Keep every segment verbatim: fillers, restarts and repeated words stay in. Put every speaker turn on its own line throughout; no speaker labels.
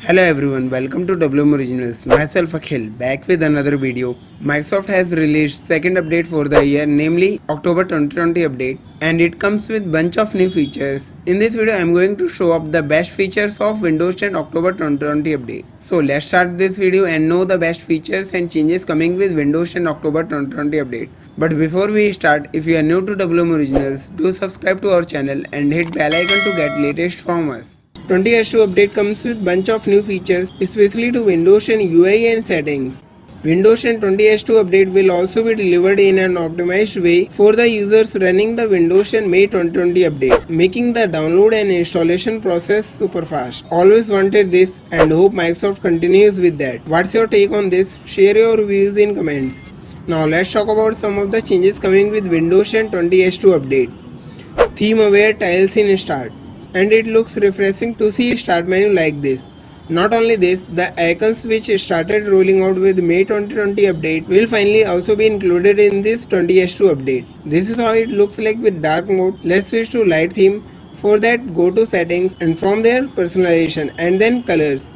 Hello everyone, welcome to W M Originals. Myself Akhil, back with another video. Microsoft has released second update for the year, namely October twenty twenty update, and it comes with bunch of new features. In this video, I am going to show up the best features of Windows ten October twenty twenty update. So let's start this video and know the best features and changes coming with Windows ten October twenty twenty update. But before we start, if you are new to W M Originals, do subscribe to our channel and hit bell icon to get latest from us. twenty S two update comes with bunch of new features, especially to Windows ten U I and settings. Windows ten twenty S two update will also be delivered in an optimized way for the users running the Windows ten May twenty twenty update, making the download and installation process super fast. Always wanted this and hope Microsoft continues with that. What's your take on this? Share your views in comments. Now let's talk about some of the changes coming with Windows ten twenty S two update. Theme aware tiles in Start. And it looks refreshing to see start menu like this. Not only this, the icons which started rolling out with May twenty twenty update will finally also be included in this twenty S two update. This is how it looks like with dark mode. Let's switch to light theme. For that, go to settings and from there personalization and then colors.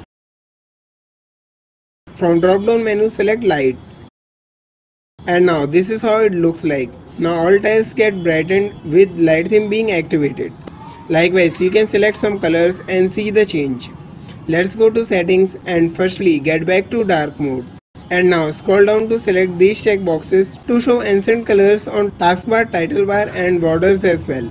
From drop down menu select light. And now this is how it looks like. Now all tiles get brightened with light theme being activated. Likewise, you can select some colors and see the change. Let's go to settings and firstly get back to dark mode. And now scroll down to select these check boxes to show ancient colors on taskbar, title bar and borders as well.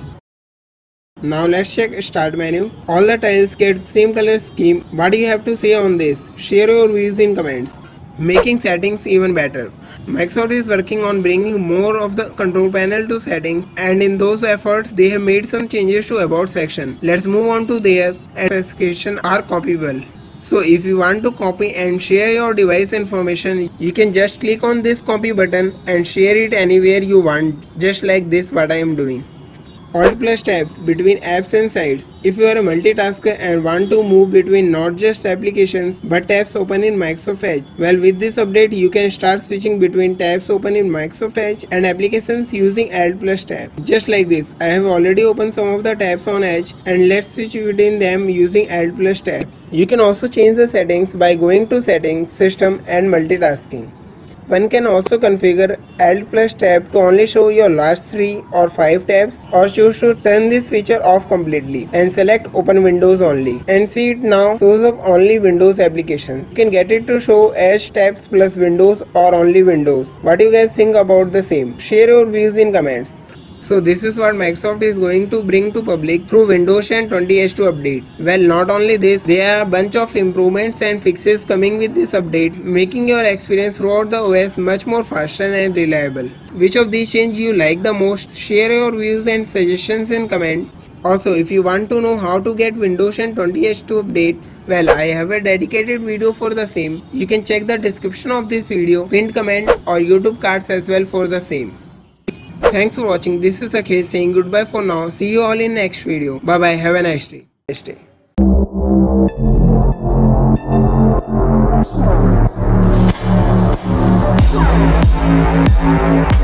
Now let's check start menu. All the tiles get same color scheme. What do you have to say on this? Share your views in comments. Making settings even better. Microsoft is working on bringing more of the control panel to settings, and in those efforts they have made some changes to about section. Let's move on to there, and specifications are copyable. So if you want to copy and share your device information, you can just click on this copy button and share it anywhere you want, just like this what I am doing. Alt plus tabs between apps and sites. If you are a multitasker and want to move between not just applications but tabs open in Microsoft Edge, well, with this update you can start switching between tabs open in Microsoft Edge and applications using Alt plus tab. Just like this, I have already opened some of the tabs on Edge and let's switch between them using Alt plus tab. You can also change the settings by going to settings, system and multitasking. One can also configure Alt plus tab to only show your last three or five tabs, or choose to turn this feature off completely and select open Windows only, and see it now shows up only Windows applications. You can get it to show Edge tabs plus Windows or only Windows. What do you guys think about the same? Share your views in comments. So this is what Microsoft is going to bring to public through Windows ten twenty S two update. Well, not only this, there are a bunch of improvements and fixes coming with this update, making your experience throughout the O S much more faster and reliable. Which of these changes you like the most? Share your views and suggestions in comment. Also, if you want to know how to get Windows ten twenty S two update, well, I have a dedicated video for the same. You can check the description of this video, pinned comment or YouTube cards as well for the same. Thanks for watching. This is Akhil saying goodbye for now. See you all in next video. Bye bye. Have a nice day. Nice day.